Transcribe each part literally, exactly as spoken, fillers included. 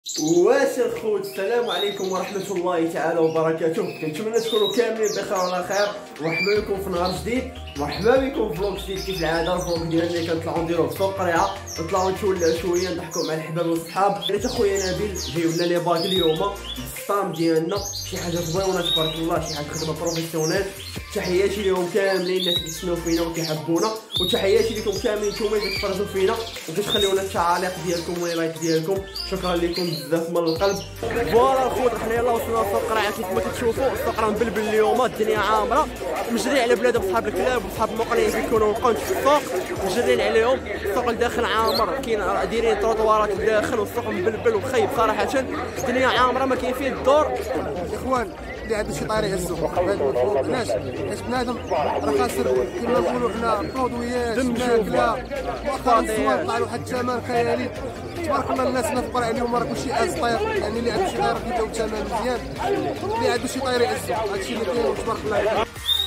واش الخوت، السلام عليكم ورحمه الله تعالى وبركاته. كنتمنى تكونوا كاملين بخير وعلى خير. مرحبا بكم في نهار جديد، مرحبا بكم في فلوق جديد. كيف العاده الفلوق ديالنا اللي كنطلعوا نديروه في سوق قريعه، نطلعوا نتولعوا شويه، نضحكوا مع الحباب والصحاب. حيت اخويا نبيل جايب لنا لي باك اليوم بالسطام ديالنا، شي حاجه زوينه تبارك الله، شي حاجه خدمه بروفيسيونيل. تحياتي لهم كاملين الناس اللي كيتسناو فينا وكيحبونا، وتحياتي لكم كاملين نتوما اللي كتفرجوا فينا وكتخليونا التعاليق ديالكم واللايك ديالكم. شكرا لكم بزاف من القلب. فوالا الخوت، حنا يلاه وصلنا لسوق قريعه. كيف ما كتشوفوا السوق راه مبلبل اليوم، الدنيا عامره، مجري على بلاد بصحاب الكلاب وصحاب المقلين كيكونوا وقعوا في السوق مجرين عليهم. السوق الداخل عامر، كاين دايرين تروطوارات الداخل، والسوق مبلبل وخايب صراحه. الدنيا عامره ما كاين فيه الدور. اخوان اللي عنده شي طريقه السوق هذا ما علاش، حيت بنادم راه خاسر كما نقولوا حنا برودويات ماكله. مؤخرا الزوان طلع له واحد الثمن خيالي تبارك الله. الناس ما تبرع عليهم راه كلشي ازطير، يعني اللي عنده شي طريقه كيداو الثمن مزيان، اللي عنده شي طريقه السوق هادشي اللي كاين تبارك الله.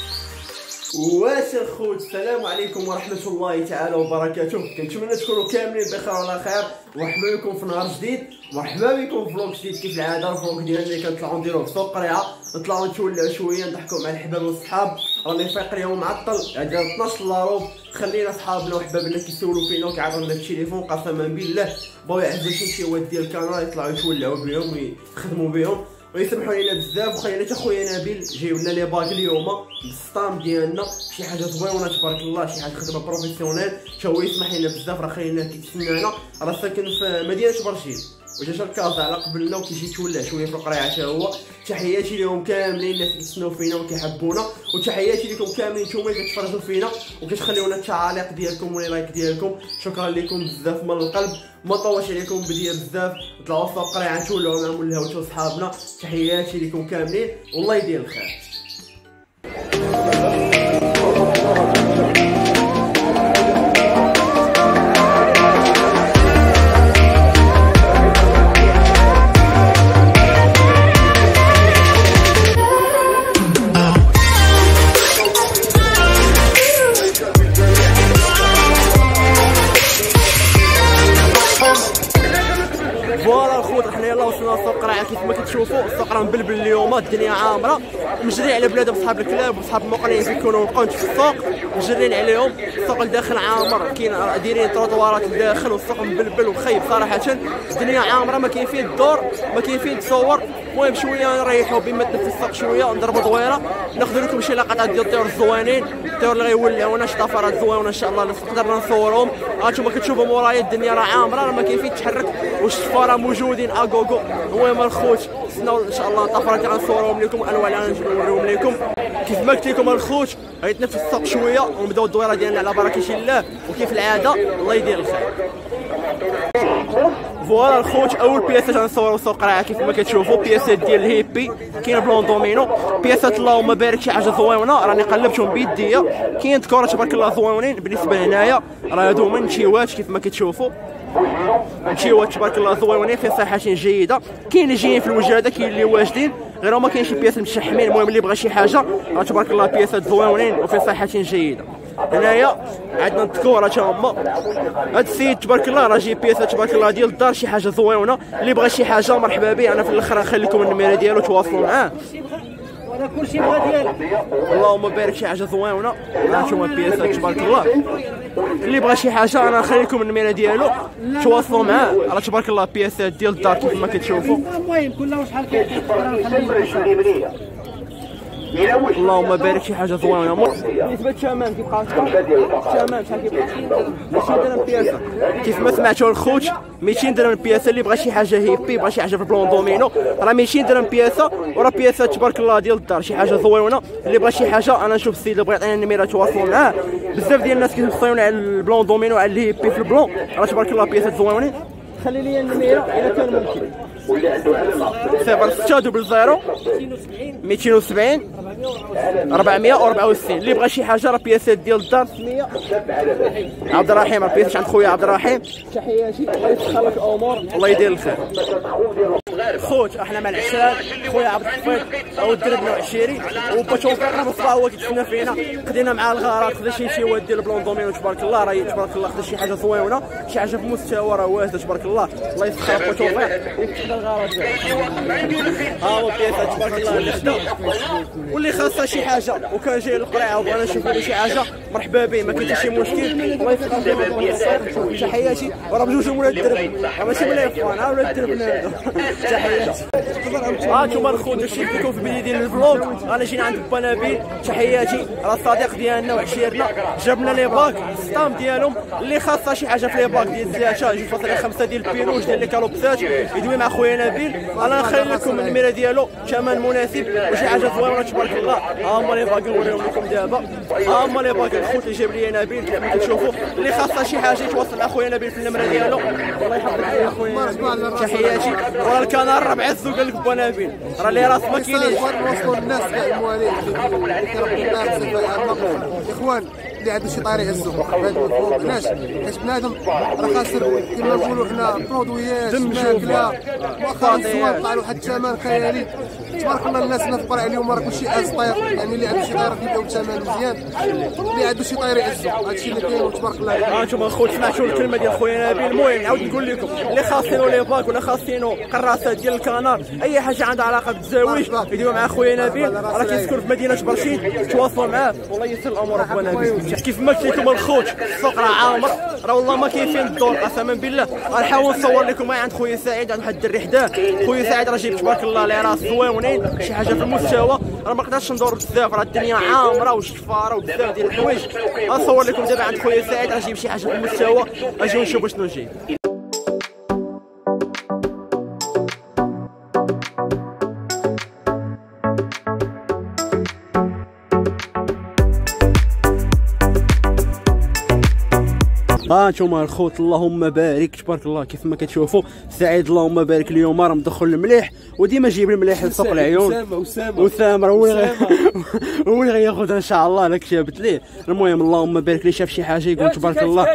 واش الخوت، السلام عليكم ورحمه الله تعالى وبركاته. كنتمنى تكونوا كاملين بخير وعلى خير. مرحبا بكم في نهار جديد، مرحبا بكم في فلوق جديد. كيف العاده الفلوق ديالنا اللي كنطلعوا نديروه في سوق قريعه، نطلعوا نتولعوا شويه، نضحكوا مع الحباب والصحاب. راني فايق اليوم معطل، عندنا اثناش لاروب. خلينا صحابنا وحبابنا كيسولوا فينا وكيعطونا التليفون، قسما بالله بغاو يعزوا شي شيوات ديال الكانال يطلعوا يتولعوا بهم ويخدموا بهم، ويسمحوا لينا بزاف. وخينا حتى خويا نبيل جايب لنا لي باك اليوم بالسطام ديالنا، شي حاجه زوينه تبارك الله، شي حاجه خدمه بروفيسيونيل. تا هو يسمح لينا بزاف، راه خلينا كيتسنانا. راه ساكن في مدينه برشيد وجا شا الكازا على قبلنا وكيجي يتولع شويه في القريعه حتى هو. تحياتي لهم كاملين الناس اللي كيتسناو فينا وكيحبونا، وتحياتي لكم كاملين نتوما اللي كتفرجوا فينا وكتخليونا التعاليق ديالكم واللايك ديالكم. شكرا لكم بزاف من القلب. ما طولش عليكم بديه بزاف، طلعوا في القريعه نتولعوا مع مولهاوت وصحابنا. تحياتي لكم كاملين والله يدير الخير. فوالا الخوت، حنا يلاه وصلنا لسوق قريعه. كيف ما كتشوفوا السوق راه مبلبل اليوم، الدنيا عامره، مجري على بلاد بصحاب الكلاب وصحاب المقلين كيكونوا وقعوا في السوق مجرين عليهم. السوق الداخل عامر، كاين دايرين تروطوارات الداخل، والسوق مبلبل وخايب صراحه. الدنيا عامره ما كاين فيه الدور، ما كاين فيه تصور. المهم شويه نريحوا بما تنفس السوق شويه، نضربوا دويره، ناخذوا لكم شي لقطات ديال الطيور الزوينين، الطيور اللي غيولعونا شي طفرات زوينه ان شاء الله نقدر نصورهم. هانتوما كتشوفوا مورايا الدنيا راه عامره، راه ما كاين فيه تحرك، والشفاره موجودين اكوكو. المهم الخوت تسناو ان شاء الله طفرات اللي غنصورهم لكم، انواع اللي غنوريهم لكم. كيف ما قلت لكم الخوت غيتنفس السوق شويه ونبداو الدويره ديالنا على بركه الله، وكيف العاده الله يدير الخير. فوالا الخوت، اول بياسات غنصوروا سوق قريعه. كيف ما كتشوفوا بياسات ديال الهيبي، كاين بلون دومينو، بياسات اللهم بارك شي حاجه زوينه. راني قلبتهم بيديا، كاين دكور تبارك الله زوينين. بالنسبه لهنايا راه هادو من نشيوات كيف ما كتشوفوا، نشيوات تبارك الله زوينين في صحه جيده. كاين اللي جايين في الوجاده، كاين اللي واجدين، غير ما كاين شي بياسات متشحمين. المهم اللي بغى شي حاجه راه تبارك الله بياسات زوينين وفي صحه جيده. هنايا عندنا الدكوره تا هما. هاد السيد تبارك الله راه جايب بياسات تبارك الله ديال الدار، شي حاجه زوينه. اللي بغى شي حاجه مرحبا به. انا في الاخر غنخليكم النميره ديالو تواصلوا معاه، وانا كلشي بغا ديالو. اللهم بارك شي حاجه زوينه. هانتوما البياسات تبارك الله، اللي بغى شي حاجه انا نخليكم النميره ديالو تواصلوا معاه. راه تبارك الله بياسات ديال الدار كيف ما كتشوفوا. المهم كله شحال كاين. اللهم بارك شي حاجه زوينه. بالنسبه للثمن كيبقى الثمن شحال كيبقى؟ ميتين درهم البياسه. كيف ما سمعتوا الخوت ميتين درهم البياسه. اللي بغى شي حاجه هيبي، بغى شي حاجه في البلون دومينو، راه ميتين درهم البياسه. وراه بياسات تبارك الله ديال الدار، شي حاجه زوينه. اللي بغى شي حاجه انا نشوف السيد اللي بغى يعطينا النميره تواصلوا معاه. بزاف ديال الناس كيتصيونوا على البلون دومينو وعلى الهيبي في البلون، راه تبارك الله بياسات زوينين. خلي لي النميره الا كان ممكن. صفر ستة دبل زيرو ميتين وسبعين أربعمية وأربعة وستين. اللي بغى شي حاجه راه بياسات ديال الدار ستمية خويا عبد الرحيم، راه بيتش عند خويا عبد الرحيم. تحياتي، الله يسخر لك الامور، الله يدير الخير. خوت احنا مع العشران خويا عبد الحفيظ او الدرب نوع عشيري وباتوفيق مصطفى هو كيتسنى فينا، خدينا مع الغارات، خدا شي شي واد ديال البلون دومينو تبارك الله، راه تبارك الله خدا شي حاجه زوينه، شي حاجه في المستوى راه واجده تبارك الله، الله يسخر باتوفيق وكذا الغارات ها هو بياسه تبارك الله اللي خدا واللي خاصها شي حاجه وكان جاي للقرعه وبغينا نشوفوا له شي حاجه مرحبا به، ما كاين حتى شي مشكل. الله يسخر تحياتي، راه بجوج ولاد الدرب ماشي ولا اخوان، ها ولاد الدرب هذا. تحياتي. ها انتوما الخوت شي فيكم في البدايه ديال الفلوق، انا جينا عند با نبيل. تحياتي، راه الصديق ديالنا وعشيرنا، جابنا لي باك السطام ديالهم اللي خاصها شي حاجه في لي باك ديال ثلاثه جوج فاصلة خمسة ديال البينوج ديال لي كالوبسات يدوي مع خويا نبيل. انا نخلي لكم النمره ديالو ثمن مناسب وشي حاجه زوينه تبارك الله. ها هما لي باك نوريهم لكم دابا، ها هما لي باك الخوت اللي جاب لي نبيل كما كتشوفوا، اللي خاصها شي حاجه يتواصل مع خويا نبيل في النمره ديالو. الله يحفظك يا خويا. تحياتي، وراه الكنار راه بعزو قال لك با نبيل، راه اللي راس ما كاينينش. نوصلوا للناس كاع الموالين الاخوان اللي عنده شي طريق يهزو هذا المفروض علاش؟ حيت بنادم راه خاسر كما نقولوا حنا برودويات ماكله مؤخرا الصواب طلع له واحد الثمن خيالي تبارك الله. الناس اللي تقرا عليهم راه كلشي از طاير، يعني اللي عنده شي طاير كيبيعوا بثمن مزيان، اللي عنده شي طاير يهزو، هادشي اللي كاين تبارك الله. ها انتوما الخوت سمعتوا الكلمه ديال خويا نبيل. المهم نعاود نقول لكم اللي خاصينو لي باك ولا خاصينو قراصات ديال الكنار، اي حاجه عندها علاقه بالتزاويج يديروا مع خويا نبيل، راه كيسكن في مدينه برشيد، تواصلوا معاه والله يسر الامور اخويا نبيل. كيف ما قلت لكم الخوت السوق راه عامر، راه والله ما كاين فين الدور قسما بالله. غنحاول نصور لكم عند خويا سعيد، عند واحد الدري حداه، خويا سعيد راه جايب تبارك الله لي راس زوينين، شي حاجه في المستوى، راه ما نقدرش ندور بزاف، راه الدنيا عامره وشفاره وبزاف ديال الحوايج. غنصور لكم دابا عند خويا سعيد راه جايب شي حاجه في المستوى، اجيو نشوفوا شنو جايب. ها انتوما الخوت اللهم بارك تبارك الله كيف ما كتشوفوا سعيد اللهم بارك اليوم راه مدخل المليح وديما جايب المليح لسوق العيون. اسامه اسامه اسامه هو هو اللي غياخذها ان شاء الله لك جابت ليه. المهم اللهم بارك اللي شاف شي حاجه يقول تبارك الله،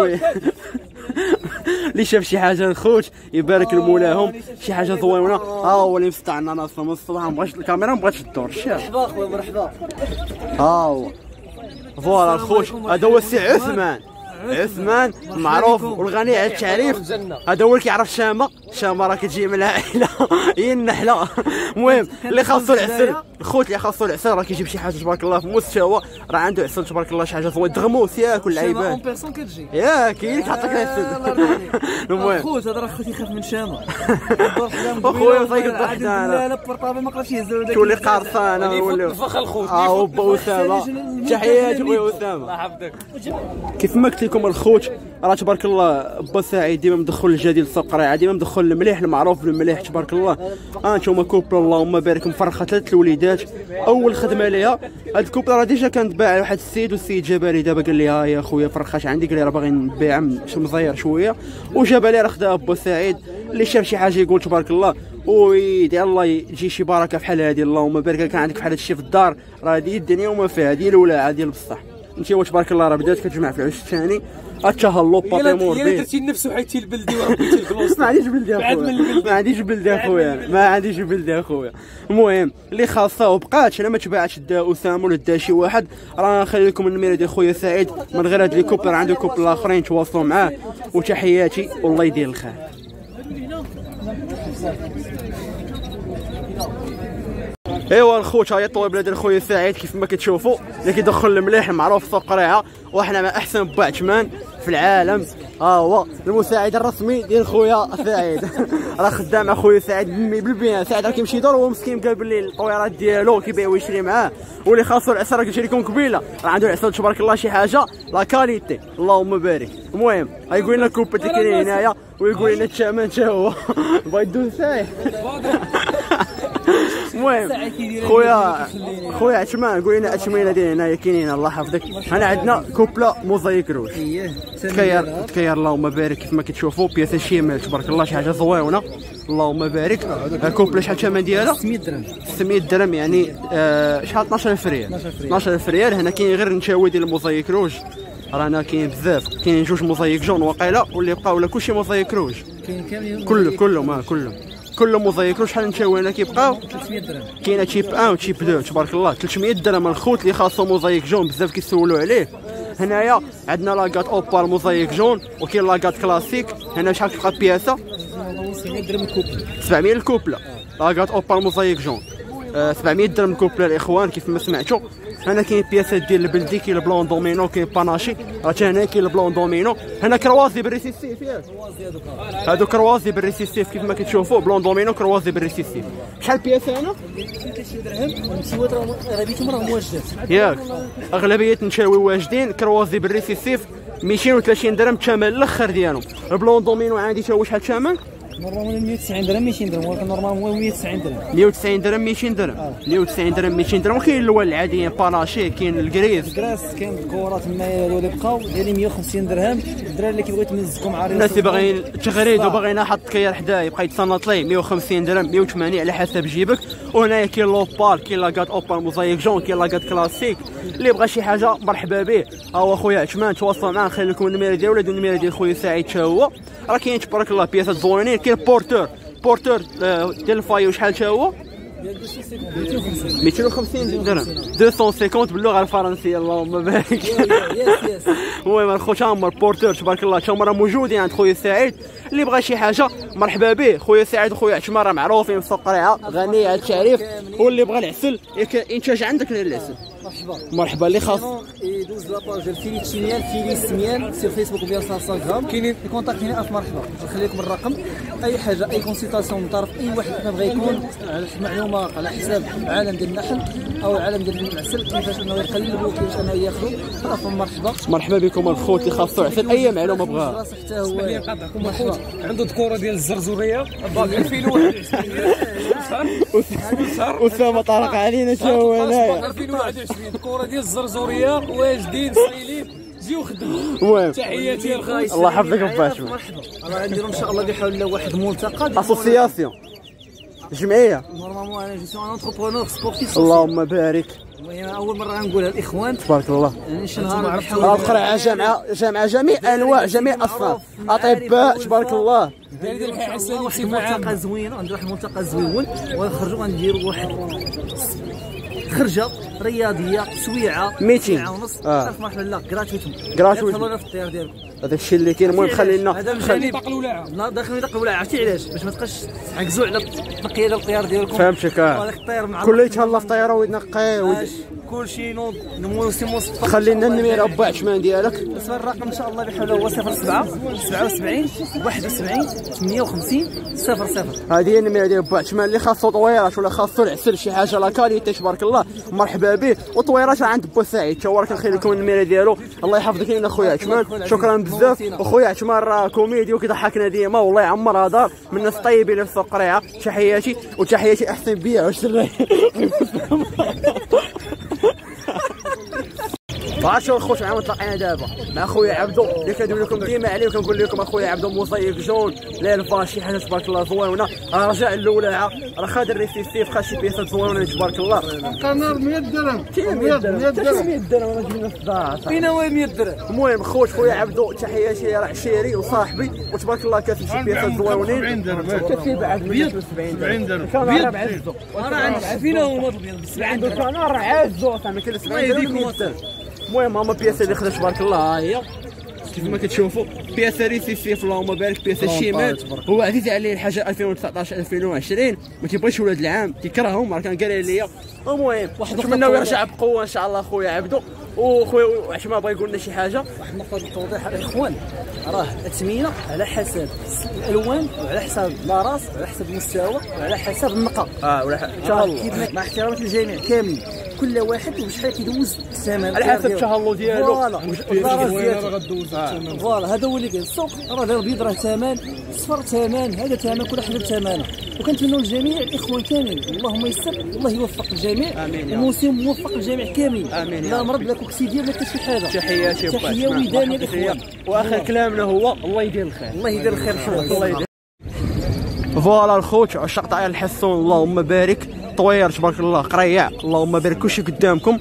اللي شاف شي حاجه الخوت يبارك لمولاهم شي حاجه زوينه. ها هو اللي مستعنا ناصر من الصباح، مبغاش الكاميرا مبغاتش تدور. مرحبا خويا مرحبا. ها هو فوالا الخوت، هذا هو السي عثمان عثمان معروف والغني على التعريف، هذا هو اللي كيعرف شامه. شامه راه كتجي من العائله هي النحله. المهم اللي خاصو العسل الخوت، اللي خاصو العسل راه كيجيب شي حاجه تبارك الله في مستوى، راه عنده عسل تبارك الله شي حاجه زوينه دغموس ياكل العيبان ياك كاين اللي كيعطيك العسل. المهم خوت هذا راه خوتي يخاف من شامه اخويا فايق الضحك حدانا لا لا بورطابل ما قدرش يهزو تولي قرصانه ولا فخ الخوت. ها هو با اسامه. تحياتي خويا اسامه. الله يحفظك. كيف ما قلت لكم الخوت راه تبارك الله با سعيد ديما مدخل الجديد السوق قريعه، ديما مدخل المليح المعروف بالمليح تبارك الله. ها انتوما كوبل اللهم بارك مفرخه ثلاث الوليدات، اول خدمه ليها هاد الكوبل راه ديجا كانت باع واحد السيد والسيد جابها لي دابا قال لي ها يا خويا فرخاش عندي، قال لي راه باغي نبيع شي مزير شويه وجابها لي راه خداها با سعيد. اللي شاف شي حاجه يقول تبارك الله ويدعي الله يجي شي بركه بحال هذه اللهم بارك. كان عندك بحال هادشي في الدار راه هذه الدنيا وما فيها، هذه الولاعه ديال بصح. انت هو تبارك الله راه بدات كتجمع في العش الثاني التهلو باطيمور بيه. يلا درتي نفسه حيتي البلدي وربيتي الفلوس. ما عنديش بلدي اخويا، ما عنديش بلدي اخويا، ما عنديش بلدي اخويا. المهم اللي خاصه وبقات انا ما تباعش دا اسامه ولا دا شي واحد، راه نخلي لكم النميره ديال خويا سعيد من غير هاد لي كوبل، راه عنده كوبل اخرين تواصلوا معاه. وتحياتي والله يدير الخير. ايوا الخوت ها هي الطويبله ديال خويا سعيد كيف ما كتشوفوا اللي كيدخل المليح المعروف في سوق قريعه، وحنا مع احسن باع ثمان في العالم. ها هو المساعد الرسمي ديال خويا سعيد راه خدام مع خويا سعيد بالبيان. سعيد راه كيمشي يدور وهو مسكين قال بلي الطويرات ديالو كيبيع ويشري معاه، واللي خاصو العسل راه كيشري لكم قبيله، راه عنده العسل تبارك الله شي حاجه لا كاليتي اللهم بارك. المهم غيقول لنا الكوبات اللي كاينين هنايا ويقول لنا الثمن حتى هو بغا يدوز سايح. المهم خويا خويا عثمان قول لنا الثمينه ديال هنايا كاينين الله يحفظك. هنا عندنا كوبله موزايك روج تكير تكير اللهم بارك كيف ما كتشوفوا بياسه شيمال تبارك الله شي حاجه زوينه اللهم بارك. كوبله شحال الثمن ديالها؟ ستمية درهم ستمية درهم يعني آه شحال اثناش ألف ريال اثناش ألف ريال. هنا كاين غير نشاوي ديال الموزايك روج رانا كاين بزاف، كاين جوج موزايك جون واقيلا، واللي بقاو ولا كلشي موزايك روج. كاين كاملين كله كله ما كله كله موزايك روج. شحال نتاوينا كيبقاو؟ ثلاثمية درهم. كاينه تيب واحد وتيب اثنين تبارك الله. ثلاثمية درهم الخوت اللي خاصو موزايك جون، بزاف كيسولوا عليه. هنايا عندنا لاكات اوبال موزايك جون، وكاين لاكات كلاسيك. هنا شحال كتبقى بياسه؟ سبعمية درهم الكوبل. سبعمية الكوبله. لاكات اوبال موزايك جون آه سبعمية درهم الكوبله الاخوان كيف ما سمعتوا. هنا كاين بياسات ديال البلدي، كاين البلون دومينو، كاين باناشي. راه هنا كاين البلون دومينو. هنا كروازي بالريسيسيف ياك، هادو كروازي بالريسيسيف كيف ما كتشوفوا. بلون دومينو كروازي بالريسيسيف. شحال بياسه هنا؟ ثلاثين درهم. والمسيوات راه غاديكم راه موجدات ياك اغلبيه نشاوي واجدين. كروازي بالريسيسيف مئتين وثلاثين درهم الثمن الاخر ديالهم. البلون دومينو عندي تا هو شحال الثمن؟ نورمالمون مية وتسعين درهم مئتين درهم، ولكن نورمالمون هو مية وتسعين درهم. مية وتسعين درهم مئتين درهم. مية وتسعين درهم مئتين درهم. وكاين الالوان العاديين باناشي، كاين الكريز كراس، كاين الكورات تمايا اللي بقاو ديالي مية وخمسين درهم. الدراري اللي كيبغيو يتمزقوا مع الناس اللي باغيين تغريد وباغيين يحط كير حداه يبقى يتصنت ليه مية وخمسين درهم مية وثمانين على حسب جيبك. وهنايا كاين لوبال، كاين لاكات اوبال موزايك جون، كاين لاكات كلاسيك. اللي بغى شي حاجه مرحبا به. ها هو خويا عثمان تواصل معاه، نخلي لكم النميره ديالو ولا النميره ديال خويا سعيد حتى هو. راه كاين تبارك الله بياسات زوينين. كاين بورتور بورتور ديال الفايو شحال حتى هو؟ مئتين وخمسين درهم. مئتين وخمسين باللغه الفرنسيه اللهم بارك. المهم الخوت هما البورتور تبارك الله تا هما راه موجودين عند خويا سعيد. اللي بغى شي حاجه مرحبا به. خويا سعيد وخويا عثمان راه معروفين في سوق قريعه، غني على التعريف. واللي بغى العسل انتاج عندك العسل مرحبا مرحبا. اللي خاص يدوز لاباج ديال فيلي تشيميان فيلي سميان سير فيسبوك وبيان انستغرام. كاينين يكونتاكتيني الف مرحبا. نخلي لكم الرقم، اي حاجه اي كونسلطاسيون من طرف اي واحد ما بغى يكون على معلومه على حساب العالم ديال النحل او العالم ديال العسل، كيفاش انه يقلبوا كيفاش انه ياخذوا. الف مرحبا مرحبا بكم الخوت اللي خاصو عسل اي معلومه بغاها. حتى هو مرحبا. عنده دكوره ديال الزرزوريه ألفين وواحد وعشرين. اسامه طارق علينا تا هو هنايا ألفين وواحد وعشرين دكوره ديال الزرزوريه واجدين صايلين. جيو خدموا. المهم تحياتي الخوت. الله يحفظك ويبارك. مرحبا. راه نديرو ان شاء الله بحول الله واحد الملتقى اسوسياسيون جمعيه. نورمالمون انا جو سو ان انتربرونور سبورتيف. اللهم بارك اول مره غنقولها الاخوان تبارك الله. شي نهار راه القرعه جامعه جامعه جميع انواع جميع اصناف اطباء تبارك الله. داير الحي حسن واحد الملتقى زوين، غنديرو واحد الملتقى زوين ونخرجوا غنديروا واحد خرجه رياضيه سويعه ميتين ونص. آه. الف مرحبا. لا جراتويتهم جراتويتهم في الديار ديالكم. هذاك الشيء اللي كاين. المهم خلينا هذا من خلي جانب باق الولاعه. لا داخل يدق الولاعه. عرفتي علاش؟ باش ما تبقاش تحكزوا على التنقيه ديال الطيار ديالكم. فهمتك. هذاك الطيار مع كله يتهلا في طياره وينقي. كلشي نوض موسم مصطفى. خلينا النميره با عثمان ديالك. بالنسبه للرقم ان شاء الله بحول هو صفر سبعة سبعة وسبعين واحد وسبعين ثمانية وخمسين صفر صفر. هذه هي النميره ديال با عثمان. اللي خاصو طويرات ولا خاصو العسل شي حاجه لا كاليتي تبارك الله مرحبا به. وطويرات عند بو سعيد تا هو راه كنخلي لكم النميره ديالو. الله يحفظك لينا خويا عثمان. شكرا بزاف. وخويا عثمان راه كوميدي وكيضحكنا ديما والله يعمرها دار من الناس الطيبين اللي في سوق قريعه. تحياتي وتحياتي احسن بيع وشري. عاشوا الخوت معاهم تلاقينا دابا مع خويا عبدو اللي كندوي لكم ديما عليه وكنقول لكم اخويا عبدو موزايك جون لا الفا شي حاجه تبارك الله زوينه. راه رجع الولاعه راه خاد الريسيسيف خاد شي بياسات زوينه تبارك الله. القنار مية درهم. مية درهم مية درهم انا جبنا في الدار. فين هو مية درهم؟ المهم خوت خويا عبدو تحياتي راه عشيري وصاحبي وتبارك الله كاتب شي بياسات زوينين. كاتب بعد مية وسبعين درهم. كان راه بعزو راه عند فين هو المطلب سبعين درهم. كان راه عازو صاحبي كاين سبعين درهم. المهم هما بياسه اللي خدات تبارك الله. ها هي كيف ما كتشوفوا بياسه ريسيسيف اللهم بارك. بياسه شيمال هو عزيز عليه الحاجه ألفين وتسعطاش ألفين وعشرين ما تيبغيش ولاد العام كيكرههم راه كان قال لي. المهم نتمناو يرجع بقوه ان شاء الله خويا عبدو. وخويا عثمان بغى يقول لنا شي حاجه. واحد النقطه التوضيح الاخوان، راه التسميه على حسب الالوان وعلى حسب لاراس وعلى حسب المستوى وعلى حسب النقاء. اه ولا ان شاء الله مع احترامات الجميع كاملين. كل واحد وشحال كيدوز الثمن على حسب التهلو ديالو. فوالا هذا هو اللي كاين. السوق راه داير البيض راه ثمن، الصفر ثمن، هذا ثمن، كل حاجه بثمنها. وكنتمنوا للجميع الاخوان كاملين اللهم يسر والله يوفق الجميع. الموسم موفق الجميع كاملين. امين. لا مرض لا كوكسيديا لا حتى شي حاجه. تحياتي تحيه ودانيه الاخوان. واخر كلامنا هو الله يدير الخير. الله يدير الخير. الله يدير. فوالا الخوت عشاق طاير الحصون اللهم بارك. طوير تبارك الله قريع اللهم بارك كلشي قدامكم.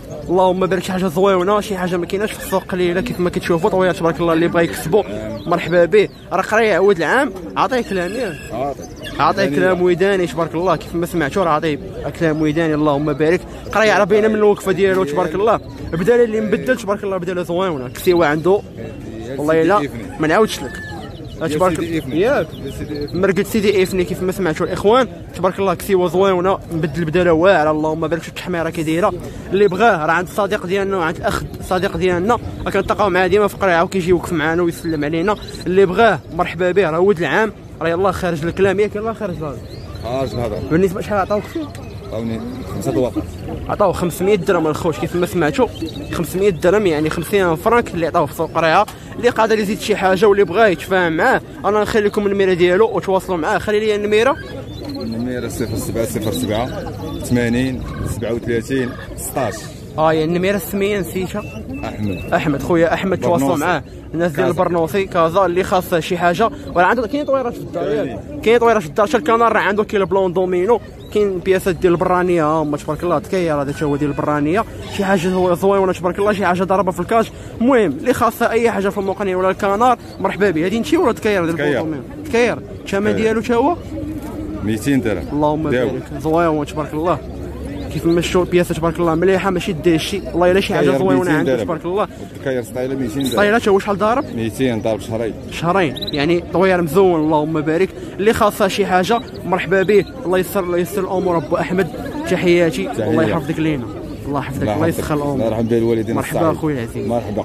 اللهم بارك شي حاجه زويونه شي حاجه ما كايناش في السوق قليله كيف ما كتشوفوا طويات تبارك الله اللي بغا يكسبوا مرحبا به. راه قريه عود العام عطيه كلام ياك عطيه كلام ويداني تبارك الله كيف ما سمعتوا راه عطيه كلام ويداني اللهم بارك. قريه راه باينه من الوقفه ديالو تبارك الله بدا اللي مبدل تبارك الله بدا زويونه كسيوه عنده والله الا ما نعاودش لك تبارك ياك مرقد سيدي افني كيف ما سمعتوا الاخوان تبارك الله كسيوه زويونه مبدل بداله واعره اللهم بارك. شوف التحميره كي دايره اللي بغاه راه عند الصديق ديالنا وعند الاخ صديق ديالنا كنلتقاو معاه ديما في قريعه وكيجي يوقف معنا ويسلم علينا اللي بغاه مرحبا به. راه ود العام راه يلاه خارج الكلام ياك يلاه خارج الهضره خارج الهضره. بالنسبه شحال عطاوك فيه؟ عطاوني خمسة دواقات عطاوه خمسمية درهم الخوت كيف ما سمعتوا خمسمية درهم يعني خمسين فرانك اللي عطاوه في سوق قريعه. اللي قادر يزيد شي حاجه واللي بغاه يتفاهم معاه انا نخلي لكم النميره ديالو وتواصلوا معاه. خلي لي النميره النميره صفر سبعة صفر سبعة ثمانين سبعة وثلاثين ستطاش. ها هي النميره السميه نسيتها احمد احمد خويا احمد تواصلوا معاه الناس ديال البرنوسي كازا اللي خاصه شي حاجه. وراه عنده كاين طويرات في الدار ياك كاين طويرات في الدار حتى الكنار راه عنده كاين البلون دومينو كاين بياسات ديال البرانيه ها هما تبارك الله تكير هذا هو ديال البرانيه شي حاجه زوينه تبارك الله شي حاجه ضربه في الكاش. المهم اللي خاصه اي حاجه في المقنيه ولا الكنار مرحبا به. هذه نمشي ولا تكير ديال البلون دومينو تكير الثمن ديالو حتى هو ميتين درهم اللهم بارك زويون تبارك الله كيف ما شفتوا البياسه تبارك الله مليحه ماشي داير والله الا شي حاجه زوينه عنده تبارك الله. الكاير ستايله ميتين درهم ستايله حتى هو شحال ضارب؟ ميتين ضارب شهرين شهرين يعني طوير مزون اللهم بارك. اللي خاصها شي حاجه مرحبا به الله يسر الله يسر الامور ابو احمد تحياتي الله يحفظك لينا الله يحفظك الله يسخر الامور الله يرحم الوالدين مرحبا اخويا العزيز مرحبا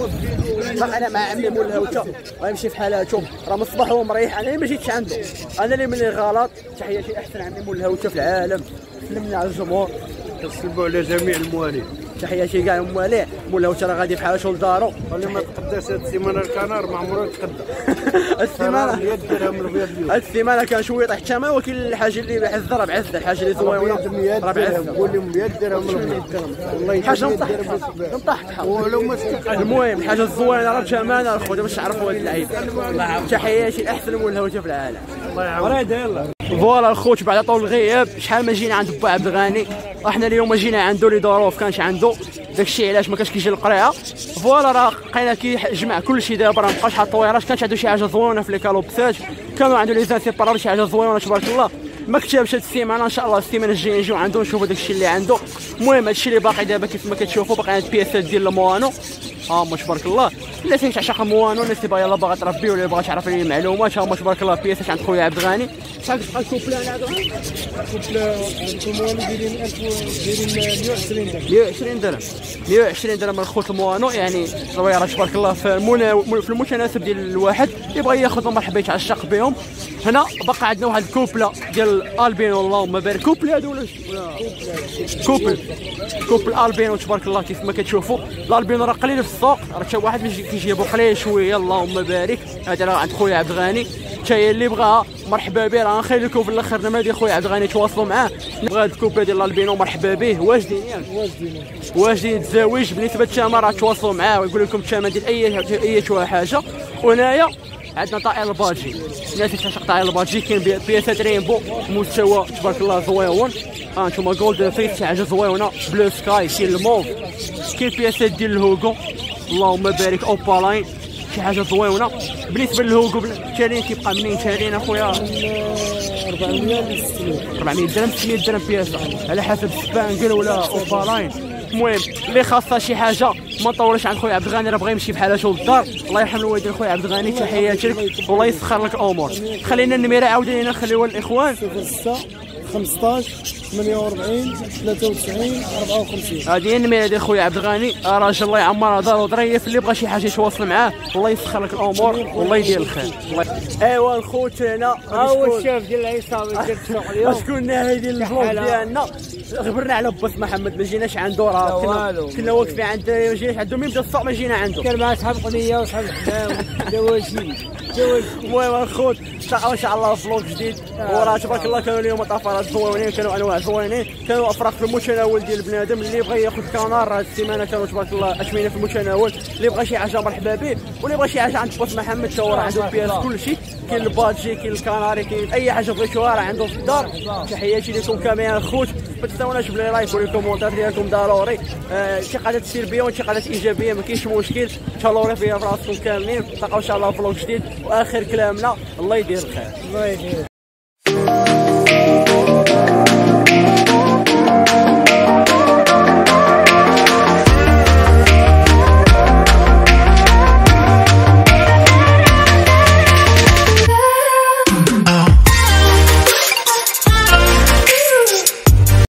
مرحبا. انا مع عمي مول الهوته غيمشي في حالاته راه من الصباح هو مريح انا ما جيتش عنده انا اللي مني غلط. تحياتي احسن عمي مول الهوته في العالم سلمنا على الجمهور كنسلموا على جميع الموالين. تحياتي كاع الموالين مول الهوته راه غادي في حالته لدارو اللي ما تقداش هاد السيمانه الكنار ما عمره يتقدى. السيمانه اليد درهم البيض اليوم هاد السيمانه كان شويه طيح الثمن ولكن الحاجه اللي بعزه راه بعزه الحاجه اللي زوينه راه بعزه قول لهم مية درهم البيض والله حاجه مطحطحه مطحطحه ولو ما المهم الحاجه الزوينه راه بثمنها الخوت باش تعرفوا هاد اللعيبه. تحياتي لاحسن مول الهوته في العالم الله يعاون. يلا فوالا الخوت بعد طول الغياب شحال ما جينا عند با عبد الغني احنا اليوم جينا عنده اللي ظروف كانش عنده داكشي علاش ما كانش كيجي للقريه. فوالا راه لقينا كيجمع كلشي دابا راه مابقاش حاط الطويرات كانت عنده شي حاجه زوينه في لي كالوبسات كانوا عنده لي زانسيبارات شي حاجه زوينه تبارك الله ما كتبش هاد السيمانه ان شاء الله السيمانه الجايه نجيو عنده نشوفوا داكشي اللي عنده. المهم هادشي اللي باقي دابا كيف ما كتشوفوا باقي عند بياسات ديال الموانو ها هما تبارك الله اللي فين تعشق الموانو الناس اللي باغا يلاه باغا تربي ولا باغا تعرف عليه المعلومات ها هما تبارك الله بياسات عند خويا عبد الغني. شحال كتبقى الكوبلان هذا؟ كوبلا الموالين دايرين ألف دايرين مية وعشرين درهم مية وعشرين درهم مية وعشرين درهم الخوت الموانو يعني صغيره تبارك الله في المنا... في المتناسب ديال الواحد يبغى ياخذهم مرحبا يتعشق بهم. هنا بقى عندنا واحد الكوبله ديال الالبينو اللهم بارك كوبل هادو ولا كوبل كوبل الالبينو تبارك الله كيف ما كتشوفوا الالبينو راه قليل في السوق راه حتى واحد كيجيبو قليل شويه اللهم بارك. هذا راه عند خويا عبد الغني حتى اللي بغاها مرحبا به راه نخلي لكم في الاخر النمره ديال خويا عبد الغني تواصلوا معاه. بغا هاد الكوبله ديال الالبينو مرحبا به واجدين ياك واجدين واجدين تزاوج بالنسبه للثمن راه تواصلوا معاه ويقول لكم الثمن ديال اي اي حاجه. وهنايا عندنا طائر الباجي الناس اللي تعشق طائر الباجي كاين بياسات رينبو مستوى تبارك الله زويون ها انتم جولد فيس شي حاجه زويونه بلو سكاي كاين الموف كاين بياسات ديال الهوغو اللهم بارك اوبالاين شي حاجه زويونه. بالنسبه للهوغو التالين كيبقى منين تالين اخويا أربعمية أربعمية درهم ستمية درهم بياسه على حسب سبانجل ولا اوبالاين. المهم اللي خاصها شي حاجه ما نطولش عند خويا عبد الغني راه بغا يمشي بحالاته للدار الله يرحم الوالدين خويا عبد الغني تحياتي لك والله يسخر لك الامور. خلينا النميره عاودينا نخليوها للاخوان صفر ستة خمسطاش ثمانية وأربعين ثلاثة وتسعين أربعة وخمسين. هذه هي النميره ديال خويا عبد الغني راجل الله يعمرها دار وظريف اللي بغى شي حاجه يتواصل معاه والله يسخر لك الامور والله يدير الخير. ايوا الخوت هنا ها هو الشاف ديال العصابه ديال السوق اليوم شكون ناهي ديال الفلوق ديالنا غبرنا على باس محمد ما جيناش عنده راه كنا كنا واقفين عند ما جيناش عنده مين بدا السوق ما جينا عنده كان مع صحاب قنيه وصحاب الحمام دواجين دواجين. المهم الخوت ان شاء الله فلوق جديد وراه تبارك الله كانوا اليوم طفرات زوينين كانوا انواع زوينين كانوا افراق في المتناول ديال بنادم اللي بغى ياخذ كنار هذه السيمانه كانوا تبارك الله اشمينه في المتناول اللي بغى شي حاجه مرحبا به واللي بغى شي حاجه عند باس محمد تا هو راه عنده البياس كلشي كاين البادجي، كاين الكناري، كاين اي حاجه بغيتوها راه عنده في الدار. تحياتي لكم كاملين الخوت، ما تنساوناش بلي لايك والكومونتات ديالكم ضروري. انتقادات سلبيه وانتقادات ايجابيه ما كاينش مشكل، تهلاو فيها براسكم كاملين. نلقاو ان شاء الله فلوق جديد، واخر كلامنا الله يدير الخير. الله يدير